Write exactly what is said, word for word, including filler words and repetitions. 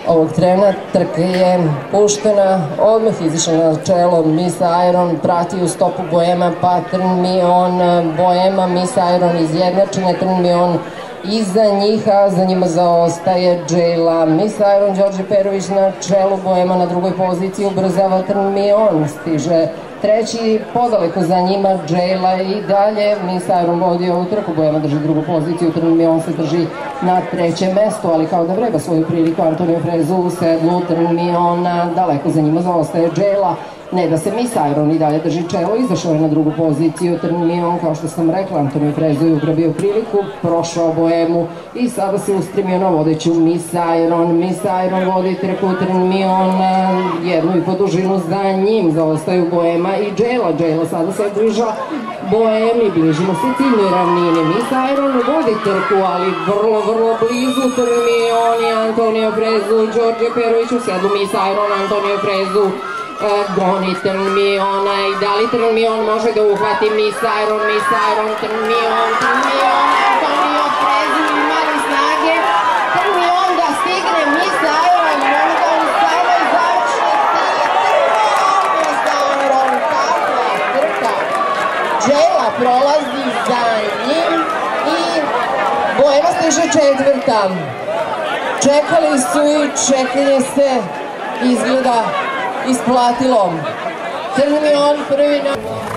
Ovog trena trka je puštena, odmah izišla na čelo Miss Iron, prati u stopu Boema, pa Trnmion, Boema, Miss Iron izjednačene, Trnmion iza njih, a za njima zaostaje Jayla. Miss Iron, Đorđe Perović na čelu Boema, na drugoj poziciji ubrzava Trnmion, stiže treći, podaleko za njima Jayla i dalje Miss Iron vodi ovu trku, Boema drži drugu poziciju, Trnmion se drži na trećem mestu, ali kao da vreba svoju priliku Antonio Frezu u sedlu, Trnmion daleko za njima zaostaje Jayla. Ne da se Miss Iron i dalje drži čelo, izašao je na drugu poziciju Trnmion, kao što sam rekla, Antonio Frezu je ugrabio priliku, prošao Boemu i sada se ustrimio na vodeću Miss Iron. Miss Iron vodi trku, Trnmion jednu i po dužinu za njim, zaostaju Boema i Jayla. Jayla sada se bliža Boemi, bližimo se ciljnoj ravnini. Miss Iron vodi trku, ali vrlo, vrlo blizu Trnmion i Antonio Frezu, Đorđe Perović u sedlu Miss Iron, Antonio Frezu goni Trnmiona i da li Trnmion može da uhvati Miss Iron, Miss Iron, Trnmion, Trnmion, Antonio Frezu ima li snage, Trnmion da stigne Miss Iron, možda u samoj završnici, Trnmion, Miss Iron, kakva trka, Jayla prolazi za njim i Boema stiže četvrta. Čekali su i čekanje se izgleda isplatilo. Trnmion prvi na...